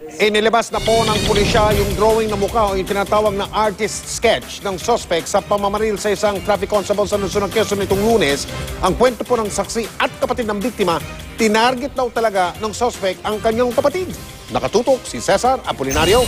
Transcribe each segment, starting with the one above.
Inilabas na po ng pulisya yung drawing na mukha o yung tinatawag na artist sketch ng suspect sa pamamaril sa isang traffic constable sa Luzon ng Quezon nitong Lunes. Ang kwento po ng saksi at kapatid ng biktima, tinarget daw talaga ng suspect ang kanyang kapatid. Nakatutok si Cesar Apolinario.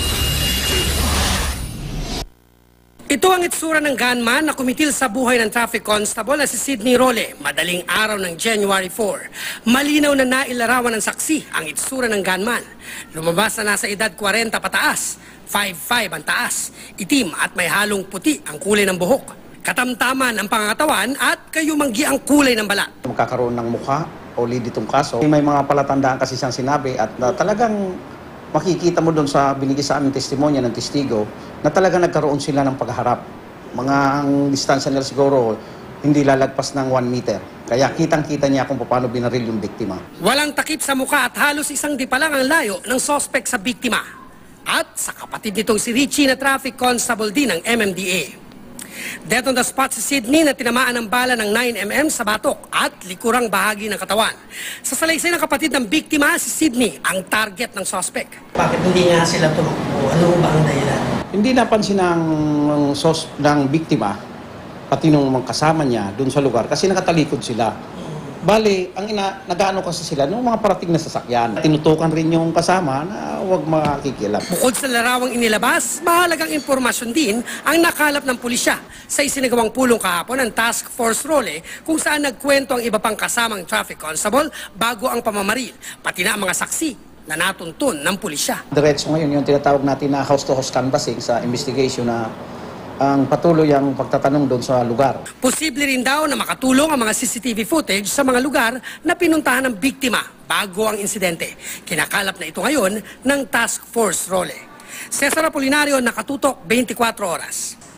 Ito ang itsura ng gunman na kumitil sa buhay ng traffic constable na si Sidney Role, madaling araw ng January 4. Malinaw na nailarawan ng saksi ang itsura ng gunman. Lumabas na nasa edad 40 pataas, 5'5" ang taas, itim at may halong puti ang kulay ng buhok. Katamtaman ang pangangatawan at kayumanggi ang kulay ng balat. Magkakaroon ng mukha o lead itong kaso. May mga palatandaan kasi siyang sinabi at talagang makikita mo doon sa binigay sa aming testimonya ng testigo na talaga nagkaroon sila ng pagharap. Ang distansya nila siguro hindi lalagpas ng 1 meter. Kaya kitang-kita niya kung paano binaril yung biktima. Walang takip sa mukha at halos isang di pa lang ang layo ng sospek sa biktima. At sa kapatid nitong si Richie na traffic constable din ng MMDA. Dead on the spot si Sidney na tinamaan ng bala ng 9mm sa batok at likurang bahagi ng katawan. Sa salaysay ng kapatid ng biktima, si Sidney ang target ng suspect. Bakit hindi nga sila tumakbo? Ano ba ang dahilan? Hindi napansin ng biktima, pati nung mga kasama niya doon sa lugar kasi nakatalikod sila. Bale, nag-ano kasi sila nung mga parating na sasakyan. Tinutukan rin yung kasama na huwag makikilap. Bukod sa larawang inilabas, mahalagang impormasyon din ang nakalap ng pulisya sa isinagawang pulong kahapon ng Task Force Role kung saan nagkwento ang iba pang kasamang traffic constable bago ang pamamaril, pati na ang mga saksi na natuntun ng pulisya. Diretso ngayon yung tinatawag natin na house-to-house canvassing sa investigation na ang patuloy ang pagtatanong doon sa lugar. Posible rin daw na makatulong ang mga CCTV footage sa mga lugar na pinuntahan ng biktima bago ang insidente. Kinakalap na ito ngayon ng Task Force Role. Cesar Apolinario, Nakatutok, 24 Oras.